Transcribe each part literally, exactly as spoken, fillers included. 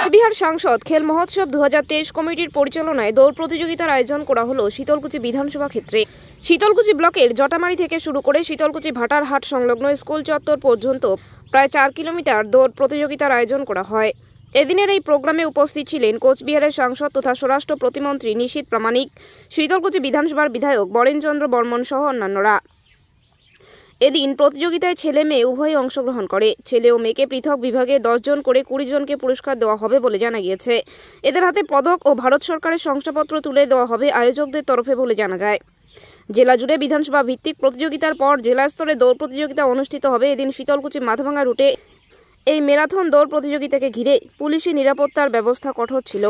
কোচবিহার সাংসদ খেল মহোৎসব দু হাজার তেইশ কমিটির পরিচালনায় দৌড় প্রতিযোগিতার আয়োজন করা হলো শীতলকুচি বিধানসভা ক্ষেত্রে। শীতলকুচি ব্লকের জটামারি থেকে শুরু করে শীতলকুচি ভাটার হাট সংলগ্ন স্কুল চত্বর পর্যন্ত প্রায় চার কিলোমিটার দৌড় প্রতিযোগিতার আয়োজন করা হয়। এদিনের এই প্রোগ্রামে উপস্থিত ছিলেন কোচবিহারের সাংসদ তথা স্বরাষ্ট্র প্রতিমন্ত্রী নিশীথ প্রামাণিক, শীতলকুচি বিধানসভার বিধায়ক বরেনচন্দ্র বর্মন সহ অন্যান্যরা। এদিন প্রতিযোগিতায় ছেলে মেয়ে উভয়ই অংশগ্রহণ করে। ছেলে ও মেয়েকে পৃথক বিভাগে দশ জন করে কুড়ি জনকে পুরস্কার দেওয়া হবে বলে জানা গিয়েছে। এদের হাতে পদক ও ভারত সরকারের শংসাপত্র তুলে দেওয়া হবে আয়োজকদের তরফে বলে জানা যায়। জেলা জুড়ে বিধানসভা ভিত্তিক প্রতিযোগিতার পর জেলা স্তরে দৌড় প্রতিযোগিতা অনুষ্ঠিত হবে। এদিন শীতলকুচি মাথাভাঙা রুটে এই ম্যারাথন দৌড় প্রতিযোগিতাকে ঘিরে পুলিশি নিরাপত্তার ব্যবস্থা কঠোর ছিল।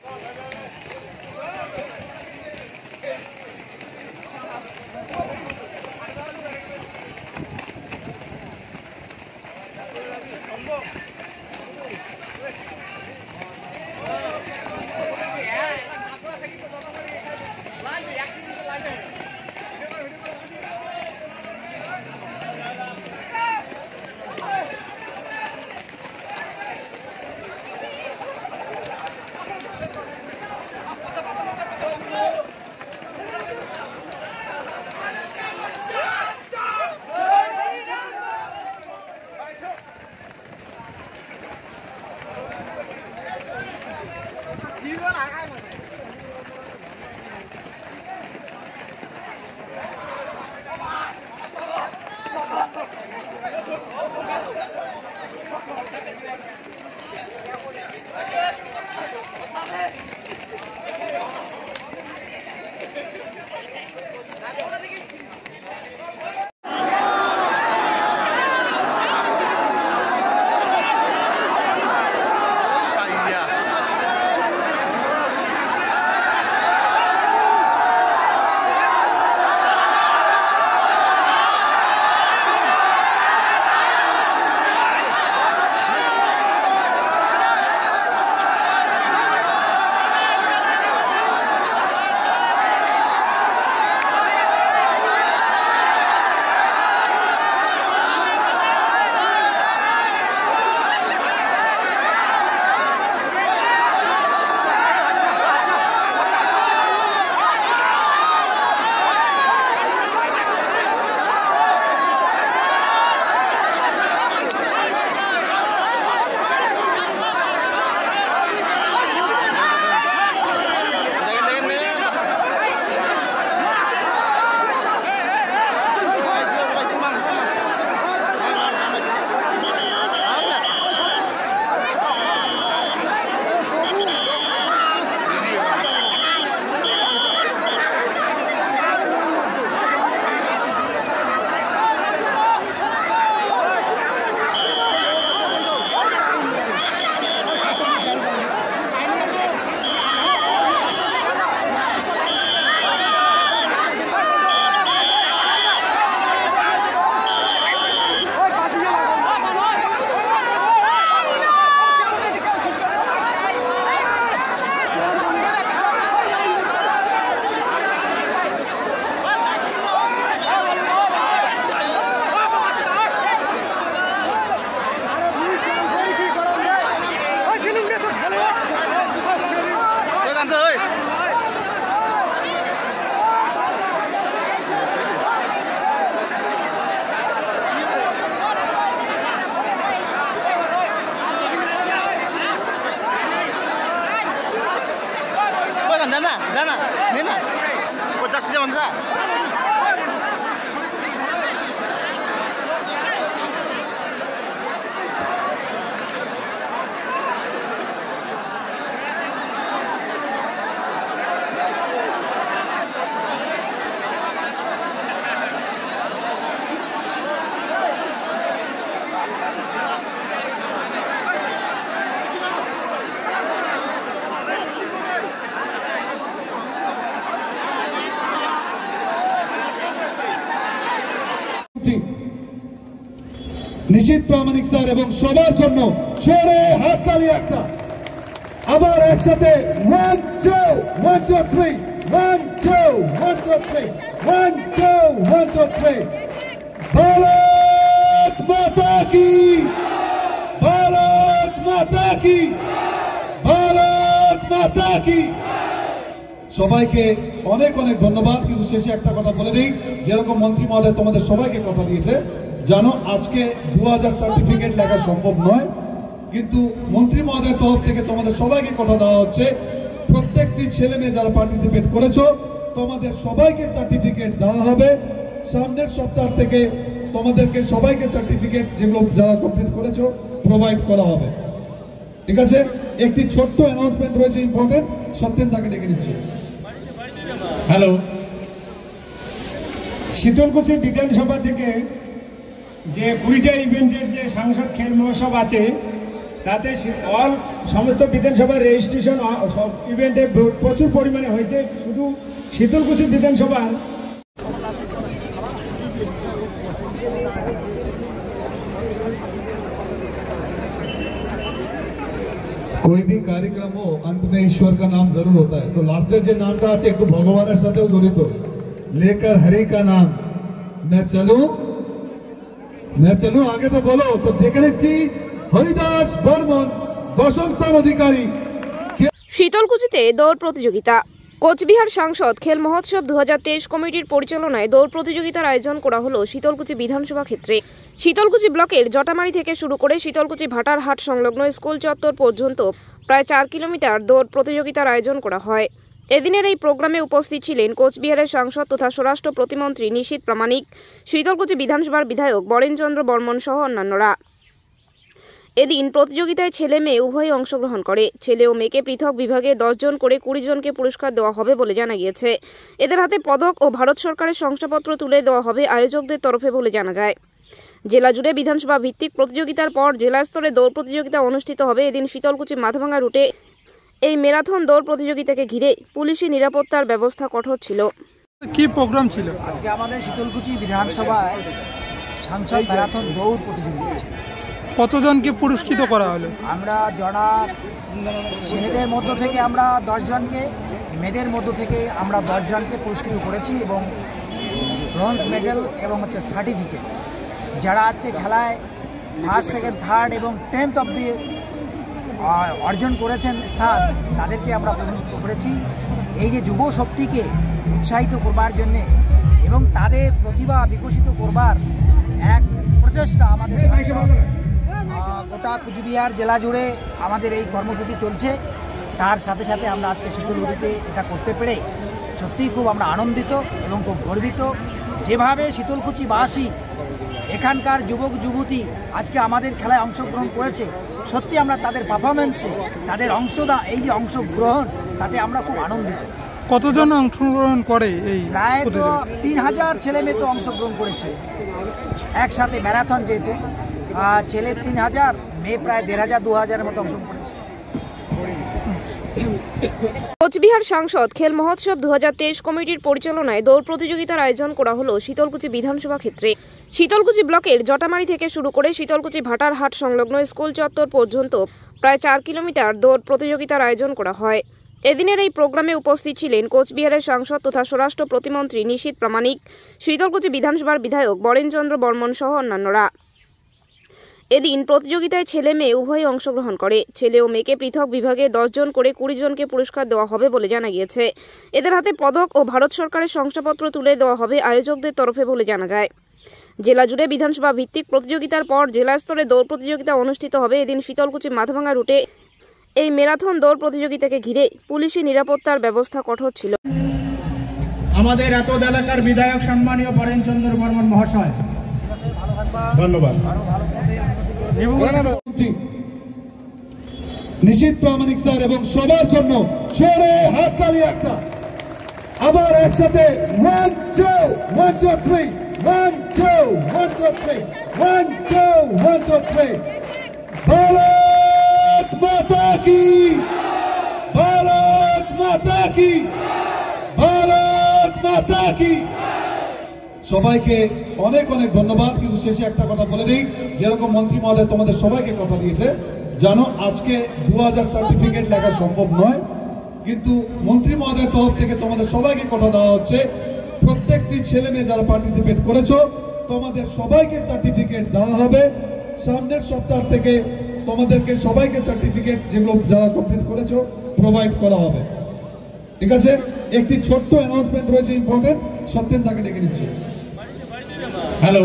Jana, Jana, Nina, kau cak sejauh mana? Nisith Pramanik sir এবং সবার জন্য ছেড়ে হাততালি একটা আবার একসাথে one two one two three one two one two three one two one two three Bharat Mata কি ভারত মাতা কি মাতা কি। সবাইকে অনেক অনেক ধন্যবাদ। কিন্তু শেষে একটা কথা বলে দিই, যেরকম মন্ত্রী মহোদয় তোমাদের সবাইকে কথা দিয়েছে, জানো আজকে দু হাজার সার্টিফিকেট লেখা সম্ভব নয়, কিন্তু মন্ত্রী মহোদয়ের তরফ থেকে তোমাদের সবাইকে কথা দেওয়া হচ্ছে, প্রত্যেকটি ছেলে মেয়ে যারা পার্টিসিপেট করেছো তোমাদের সবাইকে সার্টিফিকেট দেওয়া হবে। সামনের সপ্তাহ থেকে তোমাদেরকে সবাইকে সার্টিফিকেট যেগুলো যারা কমপ্লিট করেছো প্রোভাইড করা হবে। ঠিক আছে, একটি ছোট্ট অ্যানাউন্সমেন্ট রয়েছে ইম্পর্টেন্ট, সত্যেন তাকে ডেকে নিচ্ছি। হ্যালো, শীতলকুচি বিধানসভা থেকে যে কুড়িটা ইভেন্টের যে সাংসদ খেল মহোৎসব আছে, তাতে অল সমস্ত বিধানসভার রেজিস্ট্রেশন সব ইভেন্টে প্রচুর পরিমাণে হয়েছে। শুধু শীতলকুচি বিধানসভার कोई भी कार्यक्रम हो अंत में ईश्वर का नाम जरूर होता है, तो लास्टर जो नाम का আছে একটু ভগবানের সাথেও জড়িত। लेकर हरि का नाम मैं चलूं मैं चलूं आगे तो बोलो। तो দেখে নিচ্ছি হরিদাস বর্মন দশম স্থান অধিকারী। শীতলকুচিতে দৌড় প্রতিযোগিতা। কোচবিহার সাংসদ খেল মহোৎসব দু হাজার তেইশ কমিটির পরিচালনায় দৌড় প্রতিযোগিতার আয়োজন করা হলো শীতলকুচি বিধানসভা ক্ষেত্রে। শীতলকুচি ব্লকের জটামারি থেকে শুরু করে শীতলকুচি ভাটার হাট সংলগ্ন স্কুল চত্বর পর্যন্ত প্রায় চার কিলোমিটার দৌড় প্রতিযোগিতার আয়োজন করা হয়। এদিনের এই প্রোগ্রামে উপস্থিত ছিলেন কোচবিহারের সাংসদ তথা স্বরাষ্ট্র প্রতিমন্ত্রী নিশীথ প্রামাণিক, শীতলকুচি বিধানসভার বিধায়ক বরেনচন্দ্র বর্মন সহ অন্যান্যরা। এদিন প্রতিযোগিতায় ছেলে মেয়ে উভয়ই অংশগ্রহণ করে। ছেলে ও মেয়েকে পৃথক বিভাগে দশ জন করে কুড়ি জনকে পুরস্কার দেওয়া হবে বলে জানা গিয়েছে। এদের হাতে পদক ও ভারত সরকারের শংসাপত্র তুলে দেওয়া হবে আয়োজকদের তরফে বলে জানা যায়। জেলা জুড়ে বিধানসভা ভিত্তিক প্রতিযোগিতার পর জেলা স্তরে দৌড় প্রতিযোগিতা অনুষ্ঠিত হবে। এদিন শীতলকুচি মাথাভাঙা রুটে এই ম্যারাথন দৌড় প্রতিযোগিতাকে ঘিরে পুলিশি নিরাপত্তার ব্যবস্থা কঠোর ছিল। কি প্রোগ্রাম ছিল আজকে আমাদের শীতলকুচি বিধানসভায় সাংসদ ম্যারাথন দৌড় প্রতিযোগিতা ছিল। কতজনকে পুরস্কৃত করা হলো? আমরা জনা ছেলেদের মধ্য থেকে আমরা দশ জনকে, মেয়েদের মধ্য থেকে আমরা দশ জনকে পুরস্কৃত করেছি এবং ব্রোঞ্জ মেডেল এবং হচ্ছে সার্টিফিকেট। যারা আজকে খেলায় ফার্স্ট সেকেন্ড থার্ড এবং টেন্থ অবধি অর্জন করেছেন স্থান, তাদেরকে আমরা পুরস্কৃত করেছি। এই যে যুব শক্তিকে উৎসাহিত করবার জন্যে এবং তাদের প্রতিভা বিকশিত করবার এক প্রচেষ্টা আমাদের গোটা কুচবিহার জেলা জুড়ে আমাদের এই কর্মসূচি চলছে। তার সাথে সাথে আমরা আজকে শীতলকুচিতে এটা করতে পেরে সত্যিই খুব আমরা আনন্দিত এবং খুব গর্বিত। যেভাবে শীতলকুচিবাসী এখানকার যুবক যুবতী আজকে আমাদের খেলায় অংশগ্রহণ করেছে, সত্যি আমরা তাদের পারফরমেন্সে তাদের অংশদা এই যে অংশগ্রহণ, তাতে আমরা খুব আনন্দিত। কতজন অংশগ্রহণ করে? এই প্রায় তো তিন হাজার ছেলে মেয়ে তো অংশগ্রহণ করেছে একসাথে ম্যারাথন, যেহেতু ছেলে তিন হাজার মেয়ে প্রায় দেড় হাজার দু হাজারের মতো অংশগ্রহণ করেছে। কোচবিহার সাংসদ খেল মহোৎসব দু হাজার তেইশ কমিটির পরিচালনায় দৌড় প্রতিযোগিতার আয়োজন করা হলো শীতলকুচি বিধানসভা ক্ষেত্রে। শীতলকুচি ব্লকের জটামারি থেকে শুরু করে শীতলকুচি ভাটার হাট সংলগ্ন স্কুল চত্বর পর্যন্ত প্রায় চার কিলোমিটার দৌড় প্রতিযোগিতার আয়োজন করা হয়। এদিনের এই প্রোগ্রামে উপস্থিত ছিলেন কোচবিহারের সাংসদ তথা স্বরাষ্ট্র প্রতিমন্ত্রী নিশীথ প্রামাণিক, শীতলকুচি বিধানসভার বিধায়ক বরেনচন্দ্র বর্মন সহ অন্যান্যরা। এদিন প্রতিযোগিতায় ছেলে মেয়ে উভয়ই অংশগ্রহণ করে। ছেলে ও মেয়েকে পৃথক বিভাগে দশ জন করে কুড়ি জনকে পুরস্কার দেওয়া হবে বলে জানা গিয়েছে। এদের হাতে পদক ও ভারত সরকারের শংসাপত্র তুলে দেওয়া হবে আয়োজকদের তরফে বলে জানা যায়। জেলা জুড়ে বিধানসভা ভিত্তিক প্রতিযোগিতার পর জেলা স্তরে দৌড় প্রতিযোগিতা অনুষ্ঠিত হবে। এদিন শীতলকুচি মাথাভাঙা রুটে এই ম্যারাথন দৌড় প্রতিযোগিতাকে ঘিরে পুলিশি নিরাপত্তার ব্যবস্থা কঠোর ছিল। আমাদের এত এলাকার বিধায়ক সম্মানীয় বরেনচন্দ্র বর্মন মহাশয়, ধন্যবাদ। নিশীথ প্রামাণিক স্যার এবং সবার জন্য জোরে হাততালি একটা। আবার একসাথে one two one two three one two one two three one two one two three. Bharat Mata কি, ভারত মাতা কি, ভারত মাতা কি। সবাইকে অনেক অনেক ধন্যবাদ। কিন্তু শেষে একটা কথা বলে দিই, যেরকম মন্ত্রী মহোদয় তোমাদের সবাইকে কথা দিয়েছে, জানো আজকে দু হাজার সার্টিফিকেট লেখা সম্ভব নয়, কিন্তু মন্ত্রী মহোদয়ের তরফ থেকে তোমাদের সবাইকে কথা দেওয়া হচ্ছে, প্রত্যেকটি ছেলে মেয়ে যারা পার্টিসিপেট করেছো তোমাদের সবাইকে সার্টিফিকেট দেওয়া হবে। সামনের সপ্তাহ থেকে তোমাদেরকে সবাইকে সার্টিফিকেট যেগুলো যারা কমপ্লিট করেছো প্রোভাইড করা হবে। ঠিক আছে, একটি ছোট্ট অ্যানাউন্সমেন্ট রয়েছে ইম্পর্টেন্ট, সত্যেন তাকে ডেকে নিচ্ছে। হ্যালো,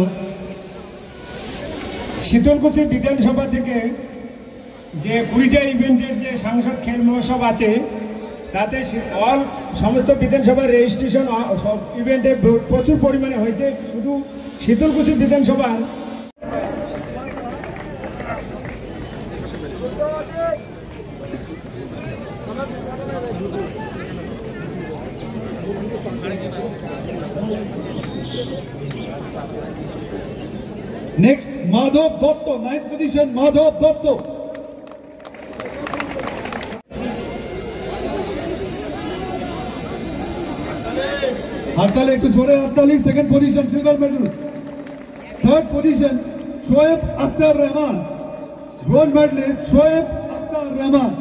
শীতলকুচি বিধানসভা থেকে যে কুড়িটা ইভেন্টের যে সাংসদ খেল মহোৎসব আছে, তাতে অল সমস্ত বিধানসভার রেজিস্ট্রেশন সব ইভেন্টে প্রচুর পরিমাণে হয়েছে। শুধু শীতলকুচি বিধানসভার next Madhab Datta, ninth position Madhab Datta. হাততালি, একটু জোরে হাততালি। Second position silver medal. Third position Shoaib Akhtar Rahman, bronze medalist Shoaib Akhtar Rahman.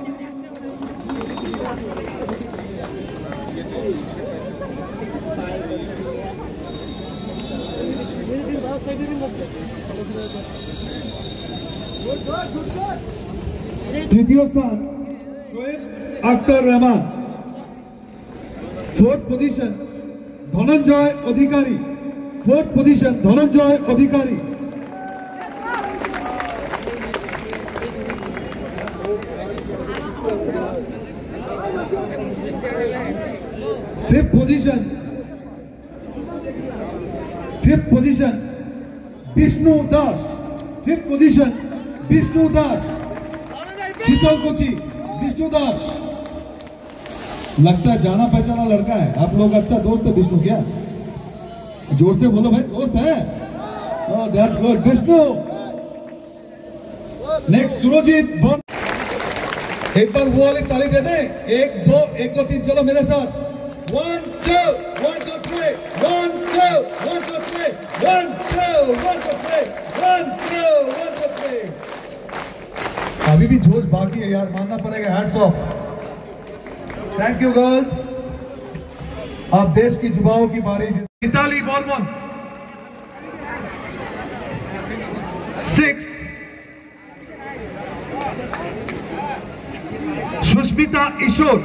তৃতীয় স্থান Shoaib Akhtar Rahman. Fourth position Dhananjay Adhikari, fourth position Dhananjay Adhikari. Fifth position fifth position Bishnu Das, fifth position Vishnu Das, Sitalkuchi Vishnu Das. लगता है जाना पहचाना लड़का है, आप लोग अच्छा दोस्त है विष्णु क्या? जोर से बोलो भाई, दोस्त है? oh, that's good Vishnu. Next Surjit Bhatt, एक बार वो वाली ताली दे दे। एक दो एक दो तीन, चलो मेरे साथ। One two one two three, one two one two three, one two one two three, one two one two three. अभी भी जोश बाकी है यार, मानना पड़ेगा, hats off. Thank you girls. अब देश की युवाओं की बारी। मिताली बॉलमन सिक्स्थ, सुष्मिता ईश्वर,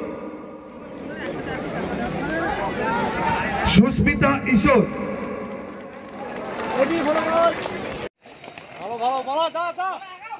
सुष्मिता ईश्वर। ভালো ভালো ভালো, যা যা।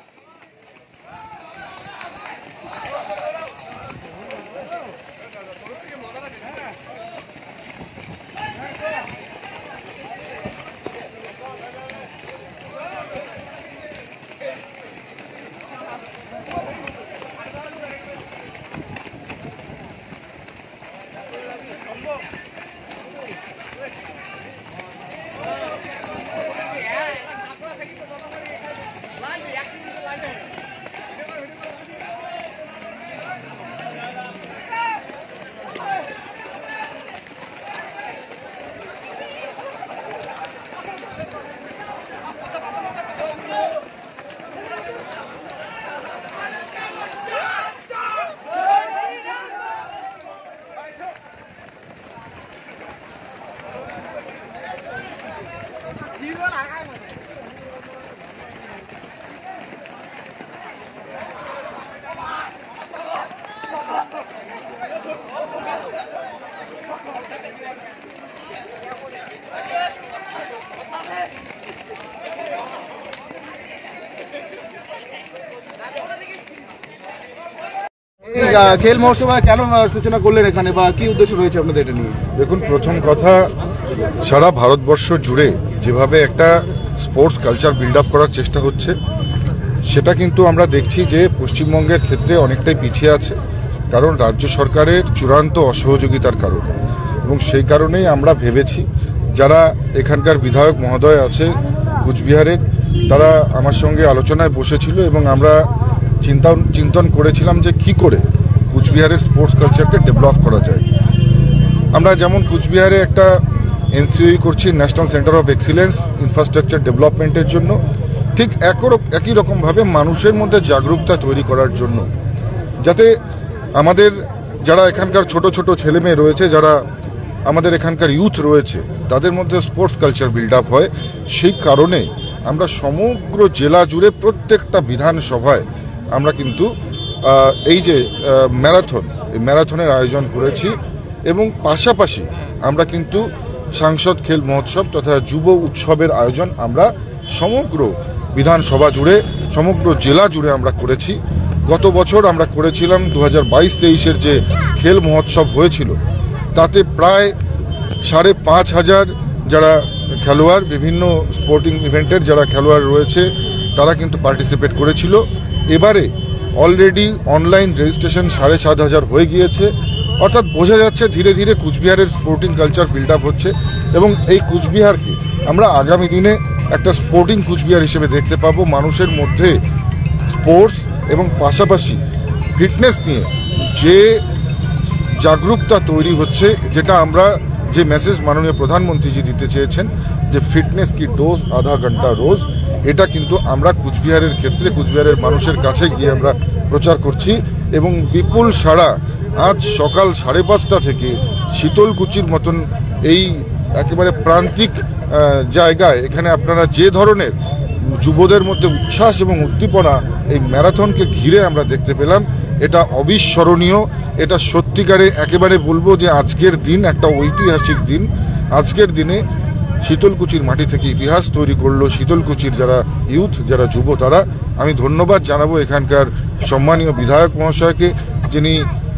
খেল মহোৎসব কেন সূচনা করলেন এখানে, বা কি উদ্দেশ্য রয়েছে আপনাদের এটা নিয়ে? দেখুন, প্রথম কথা, সারা ভারতবর্ষ জুড়ে যেভাবে একটা স্পোর্টস কালচার বিল্ড আপ করার চেষ্টা হচ্ছে, সেটা কিন্তু আমরা দেখছি যে পশ্চিমবঙ্গের ক্ষেত্রে অনেকটাই পিছিয়ে আছে, কারণ রাজ্য সরকারের চূড়ান্ত অসহযোগিতার কারণে। এবং সেই কারণেই আমরা ভেবেছি, যারা এখানকার বিধায়ক মহোদয় আছে কুচবিহারের, তারা আমার সঙ্গে আলোচনায় বসেছিল এবং আমরা চিন্তা চিন্তন করেছিলাম যে কি করে কুচবিহারের স্পোর্টস কালচারকে ডেভেলপ করা যায়। আমরা যেমন কুচবিহারে একটা এনসিওই করছি, national centre of excellence infrastructure ডেভেলপমেন্টের জন্য, ঠিক একই রকমভাবে মানুষের মধ্যে জাগরুকতা তৈরি করার জন্য, যাতে আমাদের যারা এখানকার ছোট ছোট ছেলে মেয়ে রয়েছে, যারা আমাদের এখানকার ইউথ রয়েছে, তাদের মধ্যে স্পোর্টস কালচার বিল্ড আপ হয়। সেই কারণে আমরা সমগ্র জেলা জুড়ে প্রত্যেকটা বিধানসভায় আমরা কিন্তু এই যে ম্যারাথন, এই ম্যারাথনের আয়োজন করেছি এবং পাশাপাশি আমরা কিন্তু সাংসদ খেল মহোৎসব তথা যুব উৎসবের আয়োজন আমরা সমগ্র বিধানসভা জুড়ে, সমগ্র জেলা জুড়ে আমরা করেছি। গত বছর আমরা করেছিলাম দু হাজার বাইশ তেইশের যে খেল মহোৎসব হয়েছিল, তাতে প্রায় সাড়ে পাঁচ হাজার যারা খেলোয়াড়, বিভিন্ন স্পোর্টিং ইভেন্টের যারা খেলোয়াড় রয়েছে তারা কিন্তু পার্টিসিপেট করেছিল। এবারে অলরেডি অনলাইন রেজিস্ট্রেশন সাড়ে সাত হাজার হয়ে গিয়েছে। অর্থাৎ বোঝা যাচ্ছে ধীরে ধীরে কুচবিহারের স্পোর্টিং কালচার বিল্ড আপ হচ্ছে এবং এই কুচবিহারকে আমরা আগামী দিনে একটা স্পোর্টিং কুচবিহার হিসেবে দেখতে পাবো। মানুষের মধ্যে স্পোর্টস এবং পাশাপাশি ফিটনেস নিয়ে যে জাগরুকতা তৈরি হচ্ছে, যেটা আমরা যে মেসেজ মাননীয় প্রধানমন্ত্রীজি দিতে চেয়েছেন যে ফিটনেস কি ডোজ আধা ঘন্টা রোজ, এটা কিন্তু আমরা কুচবিহারের ক্ষেত্রে কুচবিহারের মানুষের কাছে গিয়ে আমরা প্রচার করছি এবং বিপুল সাড়া আজ সকাল সাড়ে পাঁচটা থেকে শীতলকুচির মতন এই একেবারে প্রান্তিক জায়গায় এখানে আপনারা যে ধরনের যুবদের মধ্যে উচ্ছ্বাস এবং উদ্দীপনা এই ম্যারাথনকে ঘিরে আমরা দেখতে পেলাম, এটা অবিস্মরণীয়। এটা সত্যিকারে একেবারে বলবো যে আজকের দিন একটা ঐতিহাসিক দিন। আজকের দিনে শীতলকুচির মাটি থেকে ইতিহাস তৈরি করলো শীতলকুচির যারা ইউথ, যারা যুব, তারা। আমি ধন্যবাদ জানাবো এখানকার সম্মানীয় বিধায়ক মহাশয়কে, যিনি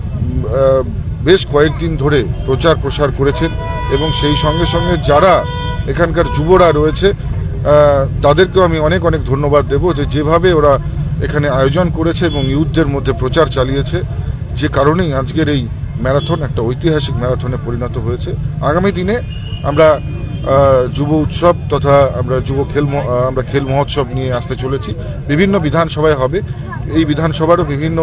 বেশ কয়েকদিন ধরে প্রচার প্রসার করেছেন এবং সেই সঙ্গে সঙ্গে যারা এখানকার যুবরা রয়েছে তাদেরকেও আমি অনেক অনেক ধন্যবাদ দেব যে যেভাবে ওরা এখানে আয়োজন করেছে এবং ইউথদের মধ্যে প্রচার চালিয়েছে, যে কারণেই আজকের এই ম্যারাথন একটা ঐতিহাসিক ম্যারাথনে পরিণত হয়েছে। আগামী দিনে আমরা যুব উৎসব তথা আমরা যুব খেল আমরা খেল মহোৎসব নিয়ে আসতে চলেছি। বিভিন্ন বিধানসভায় হবে, এই বিধানসভারও বিভিন্ন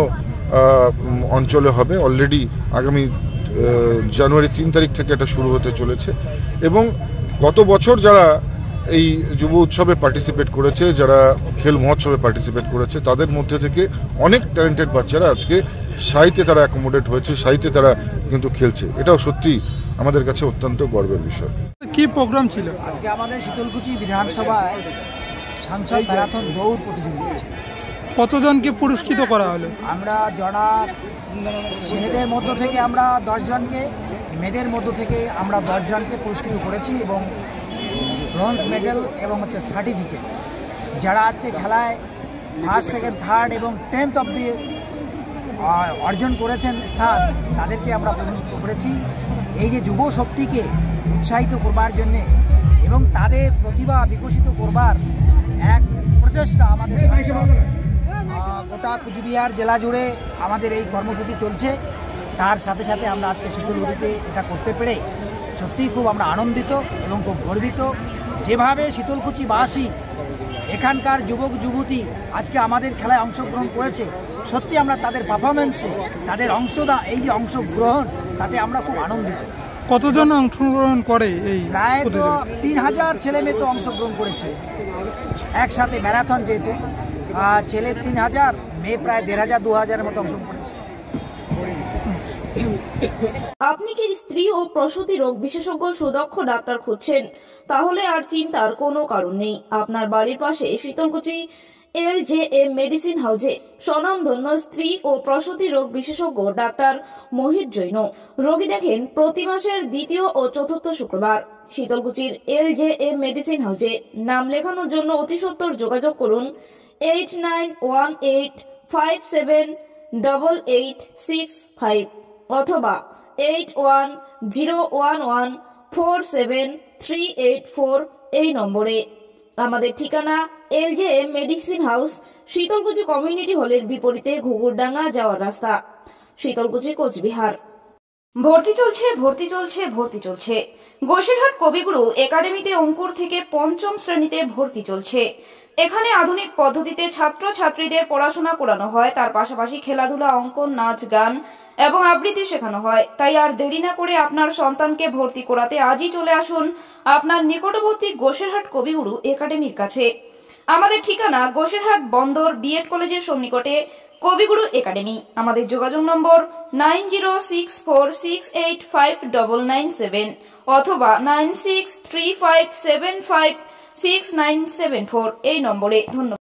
অঞ্চলে হবে। অলরেডি আগামী জানুয়ারি তিন তারিখ থেকে এটা শুরু হতে চলেছে এবং গত বছর যারা এই যুব উৎসবে পার্টিসিপেট করেছে, যারা খেল মহোৎসবে পার্টিসিপেট করেছে, তাদের মধ্যে থেকে অনেক ট্যালেন্টেড বাচ্চারা আজকে সাহিত্যে তারা অ্যাকোমোডেট হয়েছে, সাহিত্যে তারা কিন্তু খেলছে। এটাও সত্যি আমাদের কাছে অত্যন্ত গর্বের বিষয়। কি প্রোগ্রাম ছিল আজকে আমাদের শীতলকুচি বিধানসভায় সাংসদ ম্যারাথন দৌড় প্রতিযোগিতা ছিল। কতজনকে পুরস্কৃত করা হলো? আমরা যারা ছেলেদের মধ্য থেকে আমরা দশজনকে, মেয়েদের মধ্য থেকে আমরা দশজনকে পুরস্কৃত করেছি এবং ব্রোঞ্জ মেডেল এবং হচ্ছে সার্টিফিকেট। যারা আজকে খেলায় ফার্স্ট, সেকেন্ড, থার্ড এবং টেন্থ অবধি অর্জন করেছেন স্থান, তাদেরকে আমরা পুরস্কৃত করেছি। এই যে যুব শক্তিকে উৎসাহিত করবার জন্যে এবং তাদের প্রতিভা বিকশিত করবার এক প্রচেষ্টা আমাদের গোটা কুচবিহার জেলা জুড়ে আমাদের এই কর্মসূচি চলছে। তার সাথে সাথে আমরা আজকে শীতলকুচিতে এটা করতে পেরে সত্যিই খুব আমরা আনন্দিত এবং খুব গর্বিত। যেভাবে শীতলকুচিবাসী, এখানকার যুবক যুবতী আজকে আমাদের খেলায় অংশগ্রহণ করেছে, সত্যি আমরা তাদের পারফরমেন্সে, তাদের অংশদান, এই যে অংশগ্রহণ, তাতে আমরা খুব আনন্দিত। কতজন অংশগ্রহণ করে? এই প্রায় তো তিন হাজার ছেলে মেয়ে তো অংশগ্রহণ করেছে একসাথে ম্যারাথন, যেহেতু ছেলে তিন হাজার, মেয়ে প্রায় দেড় হাজার দু হাজারের মতো অংশগ্রহণ করেছে। আপনি কি স্ত্রী ও প্রসূতি রোগ বিশেষজ্ঞ সুদক্ষ ডাক্তার খুঁজছেন? তাহলে আর চিন্তার কোনো কারণ নেই। আপনার বাড়ির পাশে Sitalkuchi L J M medicine হাউসে স্বনামধন্য স্ত্রী ও প্রসূতি রোগ বিশেষজ্ঞ ডাক্তার মোহিত জৈন রোগী দেখেন প্রতি মাসের দ্বিতীয় ও চতুর্থ শুক্রবার। শীতলকুচির এল জে এম মেডিসিন হাউসে নাম লেখানোর জন্য অতি সত্বর যোগাযোগ করুন eight nine one eight five seven double eight six five অথবা eight one zero one one four seven three eight four এই নম্বরে। আমাদের ঠিকানা L J M medicine house, Sitalkuchi community হলের বিপরীতে ঘুঘুরডাঙ্গা যাওয়ার রাস্তা, শীতলকুচি, কোচবিহার। ভর্তি চলছে ভর্তি চলছে ভর্তি চলছে গোসেরহাট কবিগুরু একাডেমিতে অঙ্কুর থেকে পঞ্চম শ্রেণীতে ভর্তি চলছে। এখানে আধুনিক পদ্ধতিতে ছাত্র ছাত্রীদের পড়াশোনা করানো হয়, তার পাশাপাশি খেলাধুলা, অঙ্কন, নাচ, গান এবং আবৃত্তি শেখানো হয়। তাই আর দেরি না করে আপনার সন্তানকে ভর্তি করাতে আজই চলে আসুন আপনার নিকটবর্তী গোসেরহাট কবিগুরু একাডেমির কাছে। আমাদের ঠিকানা গোসেরহাট বন্দর বিএড কলেজের সন্নিকটে কবিগুরু একাডেমি। আমাদের যোগাযোগ নম্বর nine zero six four six eight five double nine seven অথবা nine six three five seven five six nine seven four এই নম্বরে। ধন্যবাদ।